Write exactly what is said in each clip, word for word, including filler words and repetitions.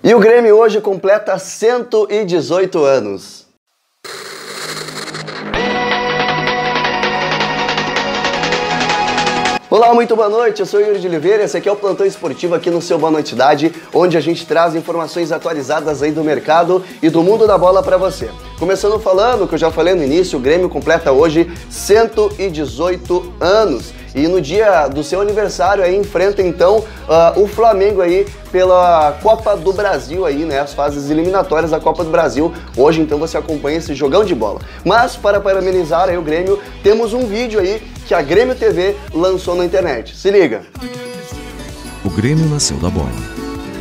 E o Grêmio hoje completa cento e dezoito anos. Olá, muito boa noite, eu sou o Yuri de Oliveira, esse aqui é o Plantão Esportivo aqui no seu Boa Noite Cidade, onde a gente traz informações atualizadas aí do mercado e do mundo da bola para você. Começando falando, que eu já falei no início, o Grêmio completa hoje cento e dezoito anos. E no dia do seu aniversário aí enfrenta então uh, o Flamengo aí pela Copa do Brasil aí, né? As fases eliminatórias da Copa do Brasil. Hoje então você acompanha esse jogão de bola. Mas para parabenizar aí o Grêmio, temos um vídeo aí que a Grêmio T V lançou na internet. Se liga! O Grêmio nasceu da bola.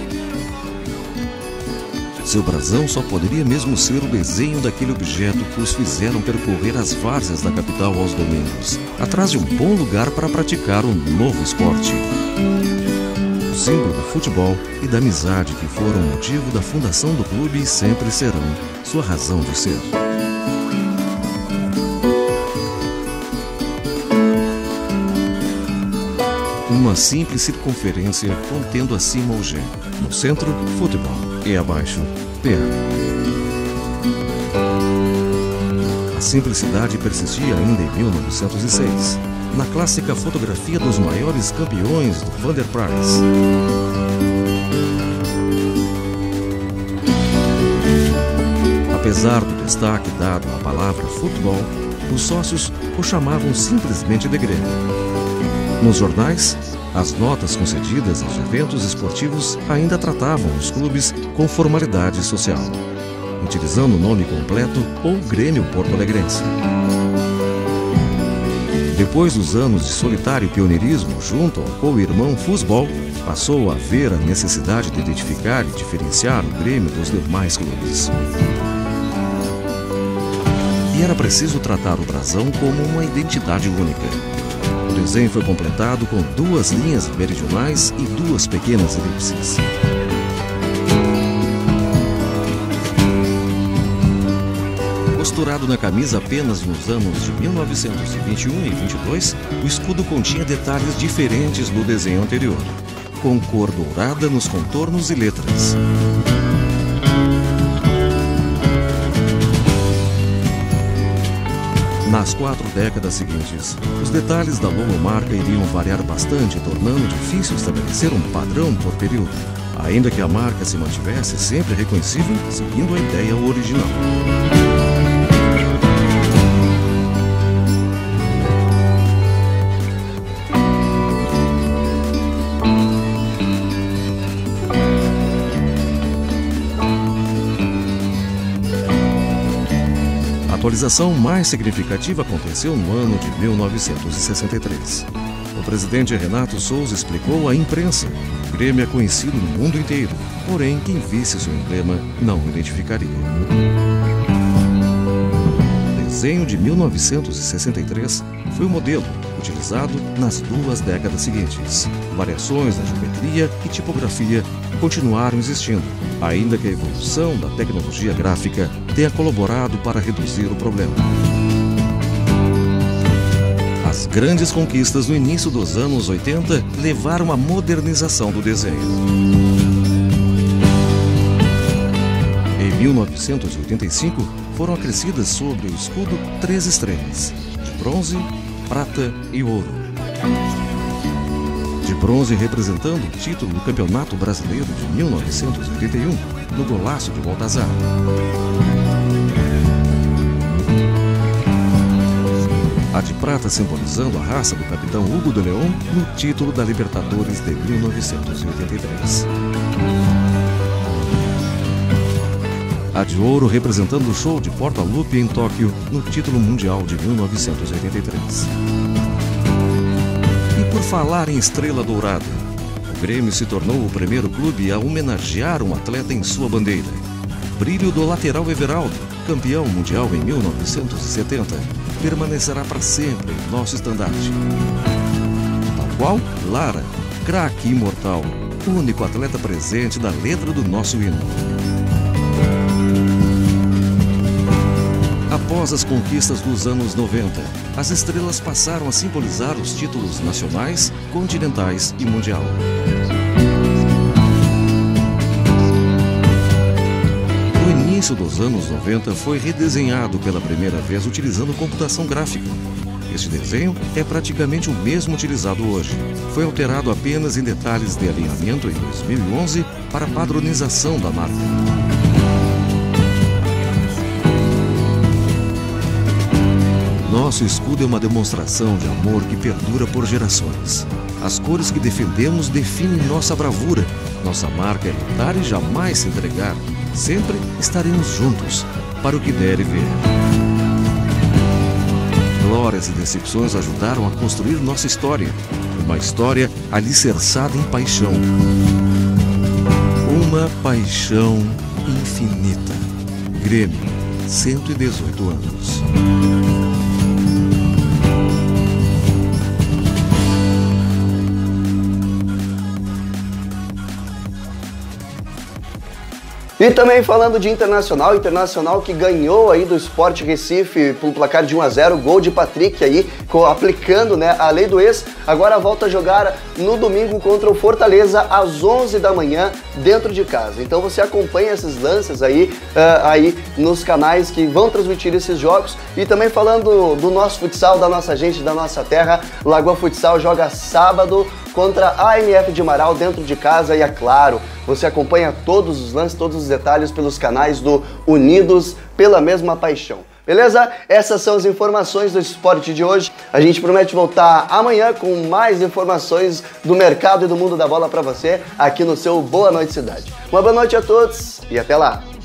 Seu brasão só poderia mesmo ser o desenho daquele objeto que os fizeram percorrer as várzeas da capital aos domingos, atrás de um bom lugar para praticar um novo esporte. O símbolo do futebol e da amizade que foram o motivo da fundação do clube e sempre serão sua razão de ser. Uma simples circunferência contendo acima o G. No centro, futebol. E abaixo, P. A simplicidade persistia ainda em mil novecentos e seis, na clássica fotografia dos maiores campeões do Vander Price. Apesar do destaque dado à palavra futebol, os sócios o chamavam simplesmente de Grêmio. Nos jornais, as notas concedidas aos eventos esportivos ainda tratavam os clubes com formalidade social, utilizando o nome completo ou Grêmio Porto Alegrense. Depois dos anos de solitário pioneirismo junto ao co-irmão Futebol, passou a haver a necessidade de identificar e diferenciar o Grêmio dos demais clubes. E era preciso tratar o brasão como uma identidade única. O desenho foi completado com duas linhas meridionais e duas pequenas elipses. Costurado na camisa apenas nos anos de mil novecentos e vinte e um e vinte e dois, o escudo continha detalhes diferentes do desenho anterior, com cor dourada nos contornos e letras. Nas quatro décadas seguintes, os detalhes da logomarca iriam variar bastante, tornando difícil estabelecer um padrão por período, ainda que a marca se mantivesse sempre reconhecível, seguindo a ideia original. A atualização mais significativa aconteceu no ano de mil novecentos e sessenta e três. O presidente Renato Souza explicou à imprensa que o Grêmio é conhecido no mundo inteiro, porém quem visse seu emblema não o identificaria. O desenho de mil novecentos e sessenta e três foi o modelo utilizado nas duas décadas seguintes. Variações na geometria e tipografia continuaram existindo, ainda que a evolução da tecnologia gráfica tenha colaborado para reduzir o problema. As grandes conquistas no início dos anos oitenta levaram à modernização do desenho. Em mil novecentos e oitenta e cinco, foram acrescidas sobre o escudo três estrelas, de bronze, prata e ouro. De bronze representando o título do Campeonato Brasileiro de mil novecentos e oitenta e um, no golaço de Baltazar. A de prata simbolizando a raça do capitão Hugo de León no título da Libertadores de mil novecentos e oitenta e três. A de ouro representando o show de Porta-Lupe em Tóquio no título mundial de mil novecentos e oitenta e três. E por falar em estrela dourada, o Grêmio se tornou o primeiro clube a homenagear um atleta em sua bandeira. O brilho do lateral Everaldo, campeão mundial em mil novecentos e setenta, permanecerá para sempre em nosso estandarte. Tal qual Lara, craque imortal, único atleta presente da letra do nosso hino. Após as conquistas dos anos noventa, as estrelas passaram a simbolizar os títulos nacionais, continentais e mundial. início dos anos noventa, foi redesenhado pela primeira vez utilizando computação gráfica. Este desenho é praticamente o mesmo utilizado hoje. Foi alterado apenas em detalhes de alinhamento em dois mil e onze para padronização da marca. Nosso escudo é uma demonstração de amor que perdura por gerações. As cores que defendemos definem nossa bravura. Nossa marca é lutar e jamais se entregar. Sempre estaremos juntos, para o que der e vier. Glórias e decepções ajudaram a construir nossa história. Uma história alicerçada em paixão. Uma paixão infinita. Grêmio, cento e dezoito anos. E também falando de Internacional, Internacional que ganhou aí do Sport Recife por um placar de um a zero, gol de Patrick aí, aplicando, né, a lei do ex, agora volta a jogar no domingo contra o Fortaleza às onze da manhã dentro de casa. Então você acompanha esses lances aí, uh, aí nos canais que vão transmitir esses jogos. E também falando do nosso futsal, da nossa gente, da nossa terra, Lagoa Futsal joga sábado contra a A M F de Marau dentro de casa e, é claro, você acompanha todos os lances, todos os detalhes pelos canais do Unidos pela Mesma Paixão. Beleza? Essas são as informações do esporte de hoje. A gente promete voltar amanhã com mais informações do mercado e do mundo da bola para você aqui no seu Boa Noite Cidade. Uma boa noite a todos e até lá!